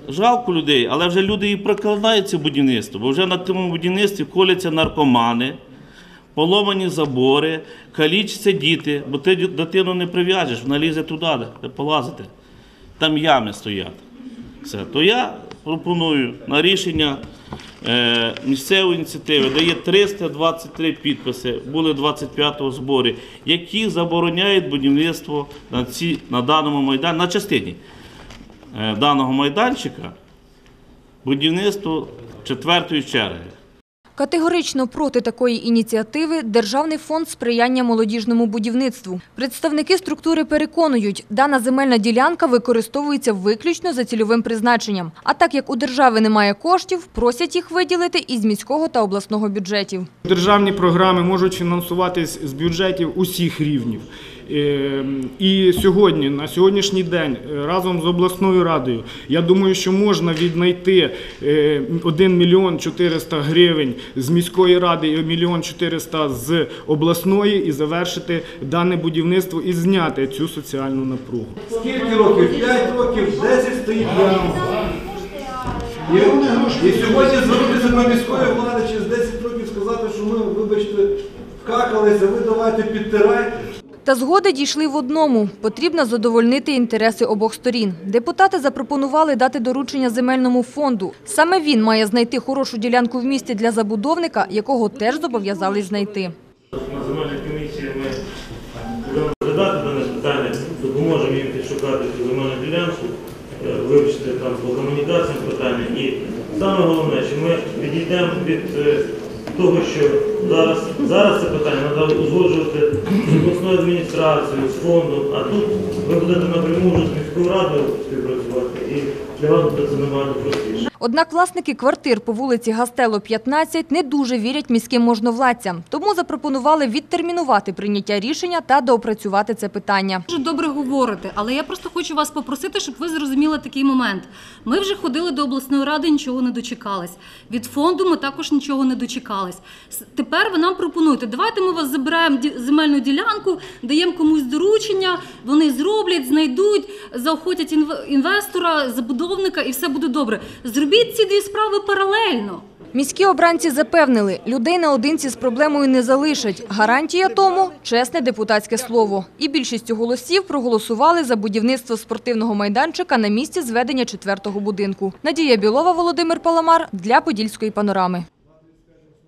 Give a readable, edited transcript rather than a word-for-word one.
жалко людей, але вже люди і проклинають це будівництво, бо вже на тому будівництві коляться наркомани, поломані забори, калічаться діти, бо ти дитину не прив'яжеш, вона лізе туди, де полазити. Там ями стоять. Все. То я пропоную на рішення місцевої ініціативи, де є 323 підписи, були 25-го зборі, які забороняють будівництво на даному майдані, на частині даного майданчика, будівництво 4-ї черги. Категорично проти такої ініціативи Державний фонд сприяння молодіжному будівництву. Представники структури переконують, дана земельна ділянка використовується виключно за цільовим призначенням. А так як у держави немає коштів, просять їх виділити із міського та обласного бюджетів. Державні програми можуть фінансуватись з бюджетів усіх рівнів. І сьогодні, на сьогоднішній день, разом з обласною радою, я думаю, що можна віднайти 1 мільйон 400 гривень з міської ради і 1 мільйон 400 з обласної і завершити дане будівництво і зняти цю соціальну напругу. Скільки років? 5 років, 10 стоїть яма. І сьогодні звернутися до міської влади через 10 років сказати, що ми, вибачте, вкакалися, ви давайте підтирайте. Та згоди дійшли в одному – потрібно задовольнити інтереси обох сторін. Депутати запропонували дати доручення земельному фонду. Саме він має знайти хорошу ділянку в місті для забудовника, якого теж зобов'язались знайти. На земельній комісії ми будемо розглядати дане питання, допоможемо їм підшукати цю земельну ділянку, вивчити там по комунікаціям питання. І саме головне, що ми підійдемо від того, що зараз це питання треба узгоджувати з обласною адміністрацією, з фондом, а тут ви будете напряму вже з міською радою співпрацювати і для вас буде це набагато простіше. Однак власники квартир по вулиці Гастелло, 15 не дуже вірять міським можновладцям. Тому запропонували відтермінувати прийняття рішення та доопрацювати це питання. Дуже добре говорите, але я просто хочу вас попросити, щоб ви зрозуміли такий момент. Ми вже ходили до обласної ради, нічого не дочекались. Від фонду ми також нічого не дочекались. Тепер ви нам пропонуєте, давайте ми вас забираємо земельну ділянку, даємо комусь доручення, вони зроблять, знайдуть, заохотять інвестора, забудовника і все буде добре. Зробіть ці дві справи паралельно. Міські обранці запевнили, людей наодинці з проблемою не залишать. Гарантія тому – чесне депутатське слово. І більшістю голосів проголосували за будівництво спортивного майданчика на місці зведення 4-го будинку. Надія Білова, Володимир Паламар для Подільської панорами.